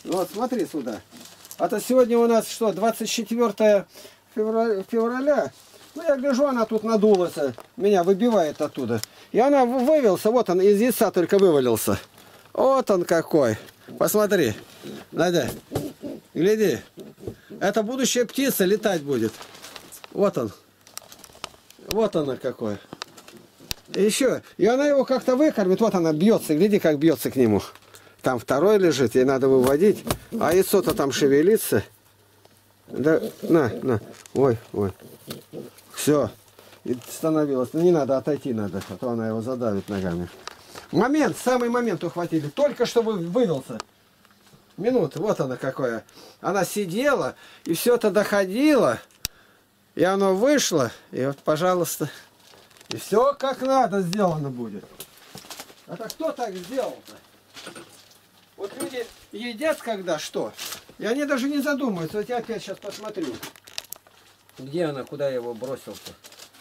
Вот, смотри сюда. Это сегодня у нас что, 24 февраля. Ну, я гляжу, она тут надулась, меня выбивает оттуда. И она вывелся, вот он, из яйца только вывалился. Вот он какой. Посмотри. Надя, гляди. Это будущая птица летать будет. Вот он. Вот она какой. И еще. И она его как-то выкормит. Вот она бьется. Гляди, как бьется к нему. Там второй лежит, ей надо выводить. А яйцо-то там шевелится. Да, на. Ой. Все. И становилось. Ну, не надо, отойти надо, а то она его задавит ногами. Момент, самый момент ухватили. Только что вывелся. Минута, вот она какое. Она сидела, и все это доходило. И оно вышло. И вот, пожалуйста. И все как надо сделано будет. Это кто так сделал-то? Вот люди едят когда что, и они даже не задумываются. Вот я опять сейчас посмотрю. Где она, куда я его бросил-то?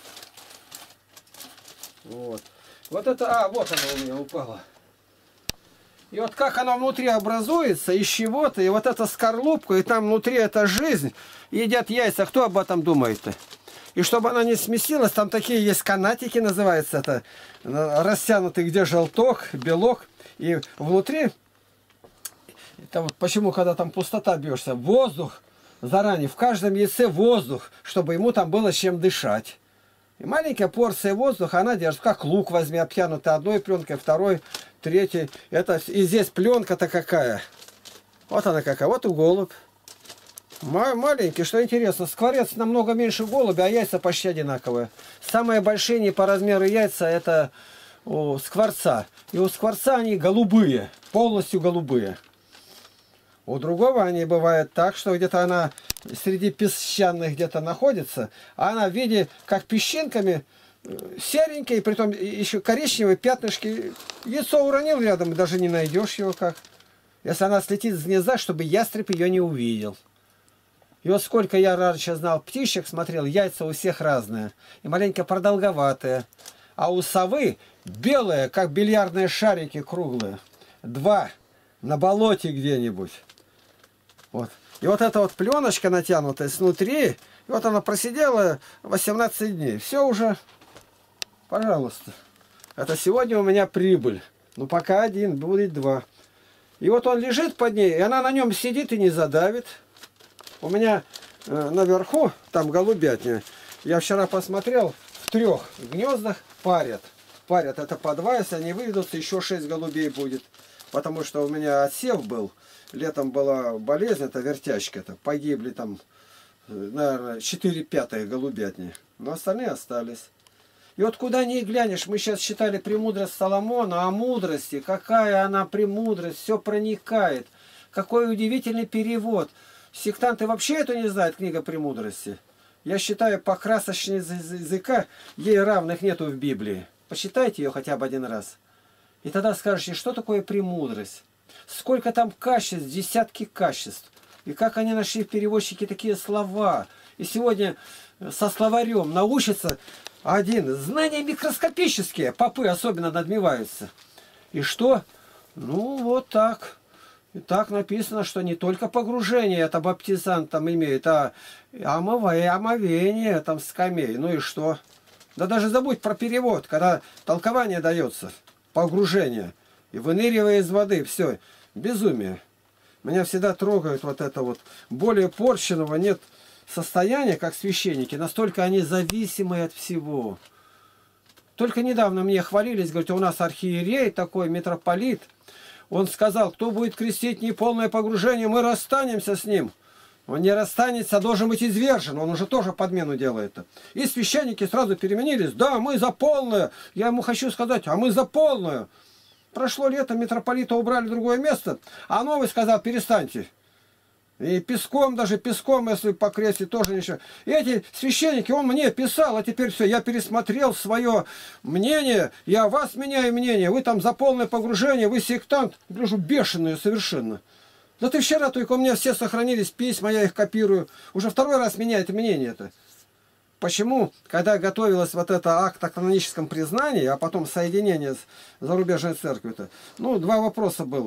Вот. Вот это, вот она у меня упала. И вот как она внутри образуется, из чего-то, и вот эта скорлупка, и там внутри эта жизнь, едят яйца. Кто об этом думает-то? И чтобы она не смесилась, там такие есть канатики, называется это, растянутый, где желток, белок, и внутри... Это вот почему, когда там пустота бьешься, воздух заранее, в каждом яйце воздух, чтобы ему там было чем дышать. И маленькая порция воздуха, она держит, как лук возьми, обтянутый одной пленкой, второй, третьей. Это, и здесь пленка-то какая. Вот она какая, вот и голубь. Маленький, что интересно, скворец намного меньше голубя, а яйца почти одинаковые. Самые большие не по размеру яйца это у скворца. И у скворца они голубые, полностью голубые. У другого они бывают так, что где-то она среди песчаных где-то находится, а она в виде, как песчинками, серенькие, притом еще коричневые пятнышки. Яйцо уронил рядом, даже не найдешь его как. Если она слетит с гнезда, чтобы ястреб ее не увидел. И вот сколько я раньше знал птичек, смотрел, яйца у всех разные. И маленько продолговатые. А у совы белые, как бильярдные шарики круглые. 2 на болоте где-нибудь. Вот. И вот эта вот пленочка натянутая снутри, и вот она просидела 18 дней. Все уже, пожалуйста. Это сегодня у меня прибыль. Ну пока 1, будет 2. И вот он лежит под ней, и она на нем сидит и не задавит. У меня наверху, там голубятня, я вчера посмотрел, в 3 гнездах парят. Парят, это по 2, если они выведутся, еще 6 голубей будет. Потому что у меня отсев был. Летом была болезнь, это вертячка-то. Погибли там, наверное, 4/5 голубятни. Но остальные остались. И вот куда ни глянешь, мы сейчас читали «Премудрость Соломона», о мудрости. Какая она премудрость, все проникает. Какой удивительный перевод. Сектанты вообще это не знают, книга «Премудрости». Я считаю, по красочности языка ей равных нету в Библии. Почитайте ее хотя бы 1 раз. И тогда скажете, что такое премудрость? Сколько там качеств, десятки качеств. И как они нашли в переводчике такие слова. И сегодня со словарем научатся знания микроскопические. Попы особенно надмеваются. И что? Ну, вот так. И так написано, что не только погружение это баптизант там имеет, а омовение там скамей. Ну и что? Да даже забудь про перевод, когда толкование дается. Погружение. И выныривая из воды. Все. Безумие. Меня всегда трогают вот это вот. Более порченного нет состояния, как священники. Настолько они зависимы от всего. Только недавно мне хвалились, говорят, у нас архиерей такой, митрополит. Он сказал, кто будет крестить неполное погружение, мы расстанемся с ним. Он не расстанется, должен быть извержен. Он уже тоже подмену делает. И священники сразу переменились. Да, мы за полное. Я ему хочу сказать, а мы за полную. Прошло лето, митрополита убрали в другое место, а новый сказал, перестаньте. И песком, даже песком, если покрестить, тоже ничего. И эти священники, он мне писал, а теперь все, я пересмотрел свое мнение, я вас меняю мнение, вы там за полное погружение, вы сектант, гляжу, бешеные совершенно. Да ты вчера только у меня все сохранились письма, я их копирую. Уже 2-й раз меняет мнение-то. Почему, когда готовилась вот это акт о каноническом признании, а потом соединение с зарубежной церковью-то, ну, 2 вопроса было.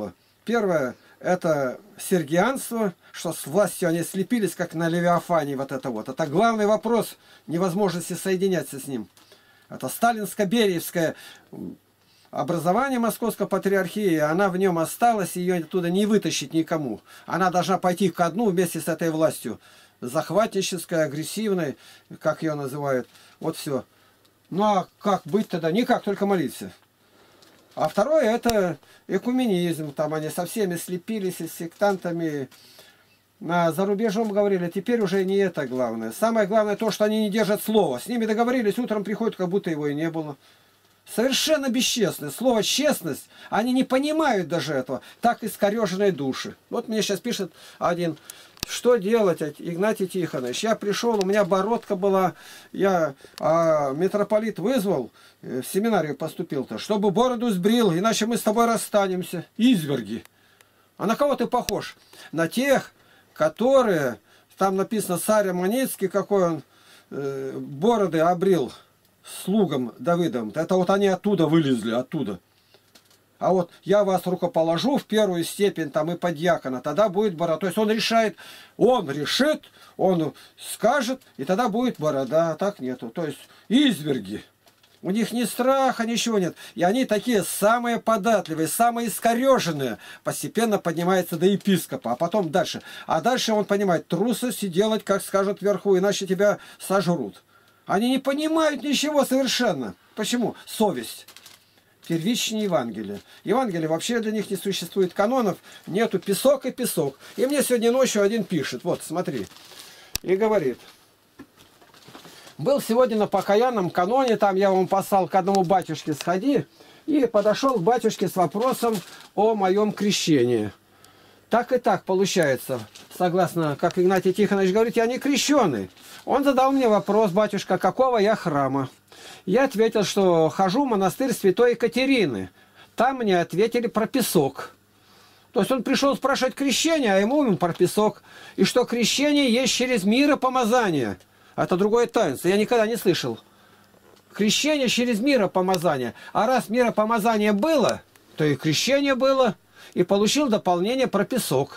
Первое, это сергианство, что с властью они слепились, как на Левиафане, вот это вот. Это главный вопрос невозможности соединяться с ним. Это сталинско-бериевское образование Московской патриархии, она в нем осталась, ее оттуда не вытащить никому. Она должна пойти ко дну вместе с этой властью. Захватнической, агрессивной, как ее называют. Вот все. Ну а как быть тогда? Никак, только молиться. А второе, это экуменизм. Там они со всеми слепились, и с сектантами. За рубежом говорили, теперь уже не это главное. Самое главное то, что они не держат слова. С ними договорились, утром приходят, как будто его и не было. Совершенно бесчестное. Слово «честность», они не понимают даже этого. Так искореженные души. Вот мне сейчас пишет один, что делать, Игнатий Тихонович? Я пришел, у меня бородка была, я митрополит вызвал, в семинарию поступил-то, чтобы бороду сбрил, иначе мы с тобой расстанемся. Изверги. А на кого ты похож? На тех, которые, там написано царь Аманицкий, какой он бороды обрил слугам Давидом. Это вот они оттуда вылезли, оттуда. А вот я вас рукоположу в первую степень, там и подьякона, тогда будет борода. То есть он решает, он решит, он скажет, и тогда будет борода, а так нету. То есть изверги. У них ни страха, ничего нет. И они такие самые податливые, самые искореженные. Постепенно поднимается до епископа, а потом дальше. А дальше он понимает, трусость и делать, как скажут вверху, иначе тебя сожрут. Они не понимают ничего совершенно. Почему? Совесть. Первичнее Евангелие. Евангелие вообще для них не существует канонов. Нету песок и песок. И мне сегодня ночью один пишет. Вот, смотри. И говорит. Был сегодня на покаянном каноне. Там я вам послал к одному батюшке сходи. И подошел к батюшке с вопросом о моем крещении. Так и так получается. Согласно, как Игнатий Тихонович говорит, я не крещеный. Он задал мне вопрос, батюшка, какого я храма? Я ответил, что хожу в монастырь Святой Екатерины. Там мне ответили про песок. То есть он пришел спрашивать крещение, а ему про песок. И что крещение есть через миропомазание. Это другое таинство. Я никогда не слышал. Крещение через миропомазание. А раз миропомазание было, то и крещение было. И получил дополнение про песок.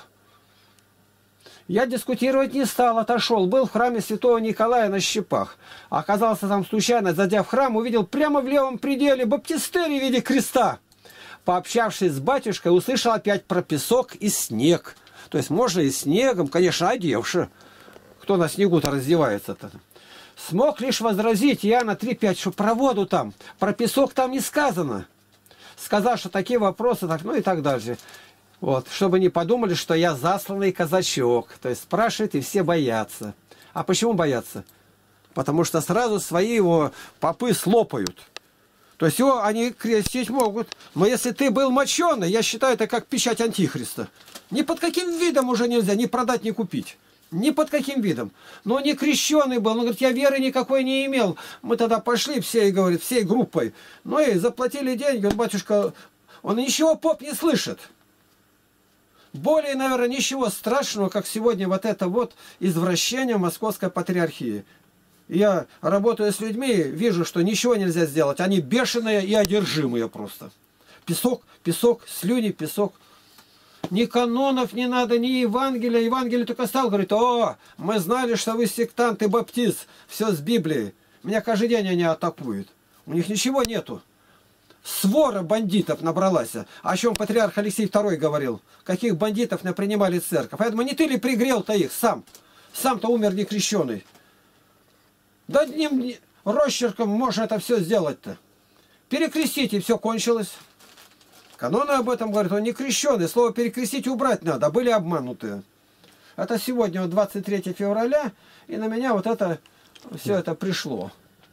Я дискутировать не стал, отошел. Был в храме святого Николая на Щепах. Оказался там случайно, зайдя в храм, увидел прямо в левом пределе баптистерий в виде креста. Пообщавшись с батюшкой, услышал опять про песок и снег. То есть можно и снегом, конечно, одевши. Кто на снегу-то раздевается-то? Смог лишь возразить Иоанна 3:5, что про воду там, про песок там не сказано. Сказал, что такие вопросы, так, ну и так дальше. Вот, чтобы не подумали, что я засланный казачок. То есть спрашивают, и все боятся. А почему боятся? Потому что сразу свои его попы слопают. То есть его они крестить могут. Но если ты был моченый, я считаю, это как печать антихриста. Ни под каким видом уже нельзя ни продать, ни купить. Ни под каким видом. Но не крещеный был. Он говорит, я веры никакой не имел. Мы тогда пошли всей, говорит, всей группой. Ну и заплатили деньги. Говорит, батюшка, он ничего поп не слышит. Более, наверное, ничего страшного, как сегодня вот это вот извращение Московской патриархии. Я работаю с людьми, вижу, что ничего нельзя сделать. Они бешеные и одержимые просто. Песок, песок, слюни, песок. Ни канонов не надо, ни Евангелия. Евангелие только стал, говорит, о, мы знали, что вы сектант и баптист. Все с Библией. Меня каждый день они атакуют. У них ничего нету. Свора бандитов набралась. О чем патриарх Алексей II говорил. Каких бандитов не принимали церковь. Поэтому не ты ли пригрел-то их сам? Сам-то умер некрещеный. Да одним росчерком можно это все сделать-то. Перекрестите, и все кончилось. Каноны об этом говорят, он не крещеный. Слово перекрестить убрать надо, были обманутые. Это сегодня, вот 23 февраля, и на меня вот это, все это пришло.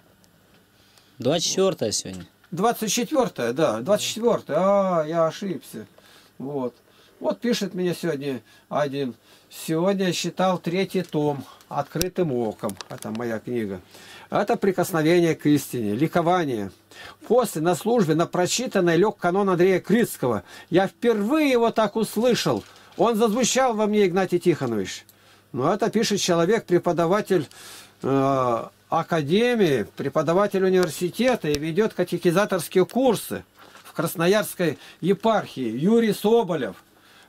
24 сегодня. 24, да, 24. А, я ошибся. Вот. Вот пишет мне сегодня один. Сегодня я читал 3-й том «Открытым оком». Это моя книга. Это прикосновение к истине, ликование. После на службе на прочитанный лег канон Андрея Крицкого. Я впервые его так услышал. Он зазвучал во мне, Игнатий Тихонович. Но это пишет человек, преподаватель академии, преподаватель университета и ведет катехизаторские курсы в Красноярской епархии. Юрий Соболев.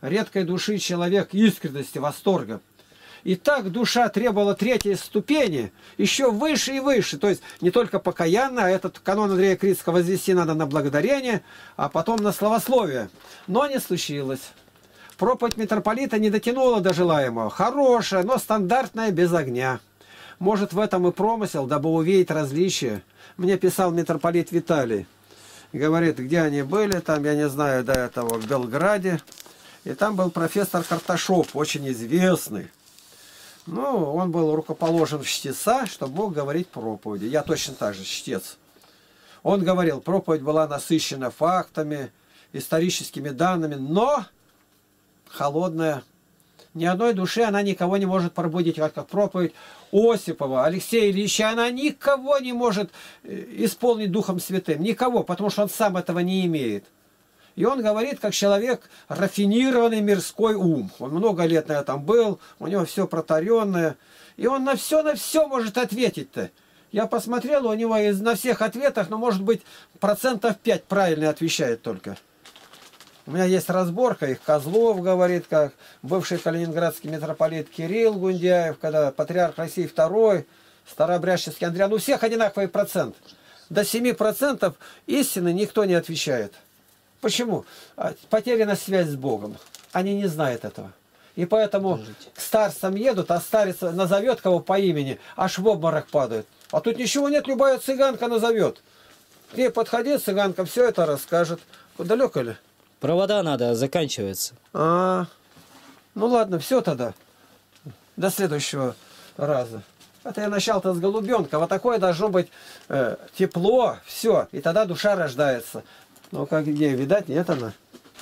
редкой души человек искренности, восторга. И так душа требовала третьей ступени, еще выше и выше. То есть не только покаянно, а этот канон Андрея Критского возвести надо на благодарение, а потом на славословие. Но не случилось. Проповедь митрополита не дотянула до желаемого. Хорошая, но стандартная, без огня. Может, в этом и промысел, дабы увидеть различия. Мне писал митрополит Виталий. Говорит, где они были, там, я не знаю, до этого, в Белграде. И там был профессор Карташов, очень известный. Ну, он был рукоположен в чтеца, чтобы мог говорить проповеди. Я точно так же чтец. Он говорил, проповедь была насыщена фактами, историческими данными, но холодная. Ни одной души она никого не может пробудить, как проповедь Осипова, Алексея Ильича. Она никого не может исполнить Духом Святым. Никого, потому что он сам этого не имеет. И он говорит, как человек, рафинированный мирской ум. Он много лет на этом был, у него все протаренное. И он на все может ответить-то. Я посмотрел, у него на всех ответах, ну, может быть, 5% правильно отвечает только. У меня есть разборка их. Козлов говорит, как бывший калининградский митрополит Кирилл Гундяев, когда патриарх России II, старообрядческий Андриан. У всех одинаковый процент. До 7% истины никто не отвечает. Почему? Потеряна связь с Богом. Они не знают этого. И поэтому к старцам едут, а старец назовет кого по имени, аж в обморок падают. А тут ничего нет, любая цыганка назовет. К ней подходи, цыганка все это расскажет. Далеко ли? Провода надо, заканчивается. Ну ладно, все тогда. До следующего раза. Это я начал-то с голубенка. Вот такое должно быть тепло, все. И тогда душа рождается. Ну как где, видать, нет она?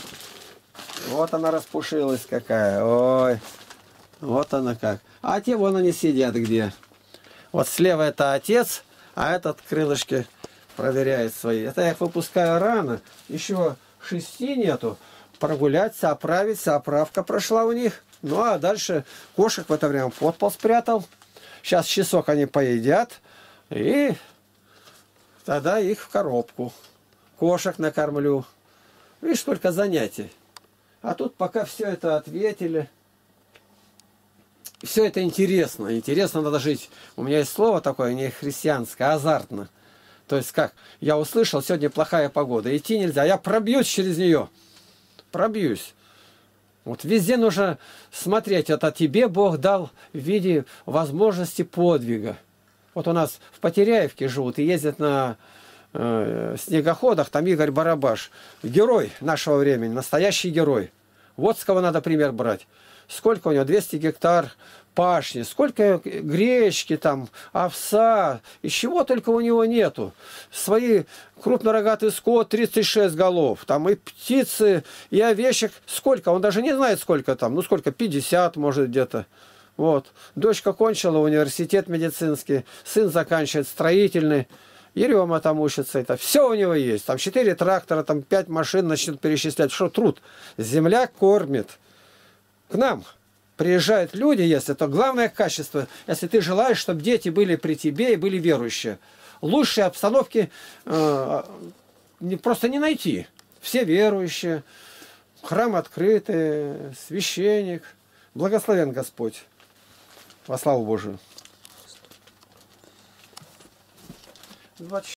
Вот она распушилась какая. Ой, вот она как. А те вон они сидят где. Вот слева это отец, а этот крылышки проверяет свои. Это я их выпускаю рано. Еще 6 нету. Прогуляться, оправиться, оправка прошла у них. Ну а дальше кошек в это время в подпол спрятал. Сейчас часок они поедят. И тогда их в коробку. Кошек накормлю. Видишь, только занятий. А тут пока все это ответили. Все это интересно. Интересно надо жить. У меня есть слово такое, не христианское, азартно. То есть как? Я услышал, сегодня плохая погода. Идти нельзя. Я пробьюсь через нее. Пробьюсь. Вот везде нужно смотреть. Это тебе Бог дал в виде возможности подвига. Вот у нас в Потеряевке живут и ездят на снегоходах, там Игорь Барабаш. Герой нашего времени, настоящий герой. Вот с кого надо пример брать. Сколько у него? 200 гектар пашни, сколько гречки там, овса, из чего только у него нету. Свои крупнорогатый скот, 36 голов, там и птицы, и овечек, сколько, он даже не знает сколько там, ну сколько, 50 может где-то. Вот. Дочка кончила университет медицинский, сын заканчивает строительный. Ерема там учится, это все у него есть. Там 4 трактора, там 5 машин начнут перечислять. Что труд? Земля кормит. К нам приезжают люди, если то главное качество, если ты желаешь, чтобы дети были при тебе и были верующие. Лучшей обстановки просто не найти. Все верующие, храм открытый, священник. Благословен Господь. Во славу Божию.